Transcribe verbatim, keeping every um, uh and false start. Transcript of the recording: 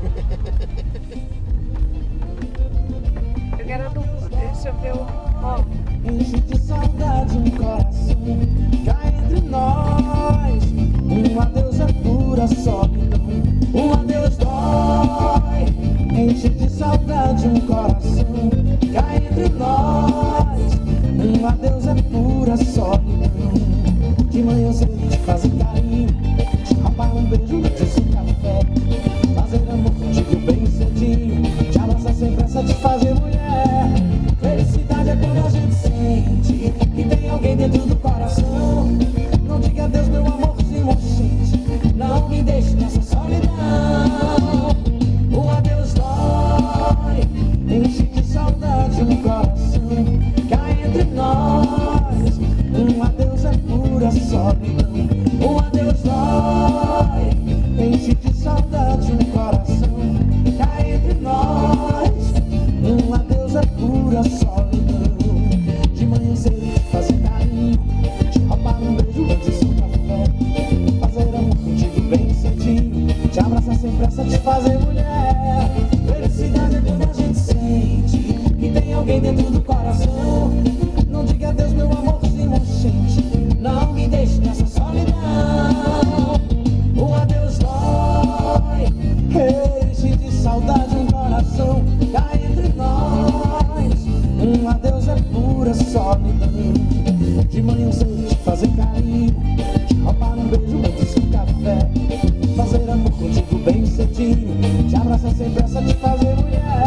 Eu quero duplo, deixa eu ver o... Ó. Enche de saudade um coração cá entre nós. Um adeus é pura solidão, um adeus dói. Enche de saudade um coração cá entre nós. Um adeus é pura solidão. De manhã cedo te fazer carinho, te roubar um beijo antes do café, fazer amor contigo bem cedinho, te abraçar sem pressa, te fazer mulher. Felicidade é quando a gente sente que tem alguém dentro do coração. Não diga adeus, meu amorzinho, gente, não me deixe nessa solidão. O adeus dói, enche de saudade um coração cá entre nós. Um adeus é pura solidão. Um adeus dói, enche de saudade um coração cá entre nós. Um adeus é pura solidão. De manhã cedo te fazer carinho, te roubar um beijo antes do café, fazer amor contigo bem cedinho, te abraçar sem pressa, te fazer mulher. Felicidade é quando a gente sente que tem alguém dentro do coração. Não diga adeus, meu amorzinho, gente, não me deixe nessa solidão. O adeus dói, enche de saudade um coração cá entre nós. Um adeus é pura solidão. De manhã cedo te fazer carinho, te roubar um beijo antes do café, fazer amor contigo bem cedinho, te abraçar sem pressa, te fazer mulher.